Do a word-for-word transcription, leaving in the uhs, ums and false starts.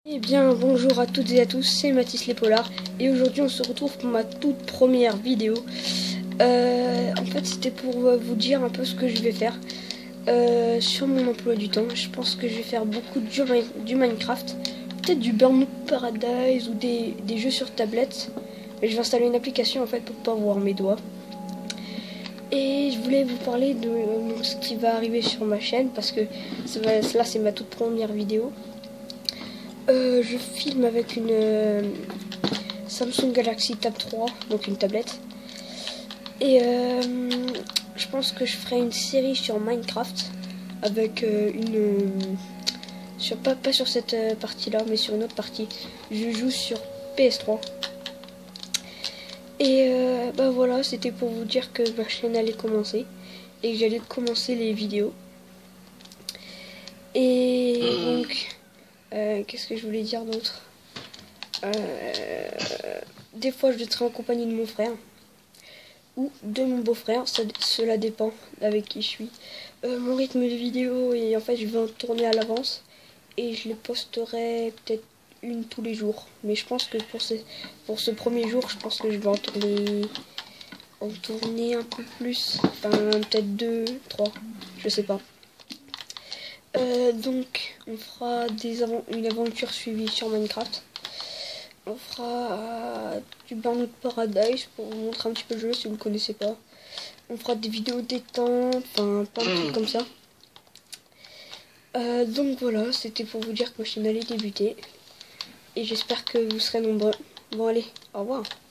Eh bien bonjour à toutes et à tous, c'est Mathis Lépolard et aujourd'hui on se retrouve pour ma toute première vidéo. Euh, en fait c'était pour vous dire un peu ce que je vais faire euh, sur mon emploi du temps. Je pense que je vais faire beaucoup du, du Minecraft, peut-être du Burnout Paradise ou des, des jeux sur tablette. Mais je vais installer une application en fait pour pas voir mes doigts. Et je voulais vous parler de euh, ce qui va arriver sur ma chaîne parce que ça va, là c'est ma toute première vidéo. Euh, je filme avec une euh, Samsung Galaxy Tab trois, donc une tablette. Et euh, je pense que je ferai une série sur Minecraft avec euh, une... Euh, sur, pas, pas sur cette euh, partie-là, mais sur une autre partie. Je joue sur P S trois. Et euh, bah voilà, c'était pour vous dire que ma chaîne allait commencer et que j'allais commencer les vidéos. Et donc... Euh, Qu'est-ce que je voulais dire d'autre euh, Des fois, je serai en compagnie de mon frère ou de mon beau-frère. Ça, cela dépend avec qui je suis. Euh, mon rythme de vidéo, et en fait, je vais en tourner à l'avance et je les posterai peut-être une tous les jours. Mais je pense que pour ce, pour ce premier jour, je pense que je vais en tourner, en tourner un peu plus. Enfin, peut-être deux, trois, je sais pas. Euh, donc on fera des av une aventure suivie sur Minecraft. On fera euh, du Burnout Paradise pour vous montrer un petit peu le jeu si vous ne connaissez pas. On fera des vidéos détente, enfin plein de trucs comme ça. Euh, donc voilà, c'était pour vous dire que ma chaîne allait débuter. Et j'espère que vous serez nombreux. Bon allez, au revoir.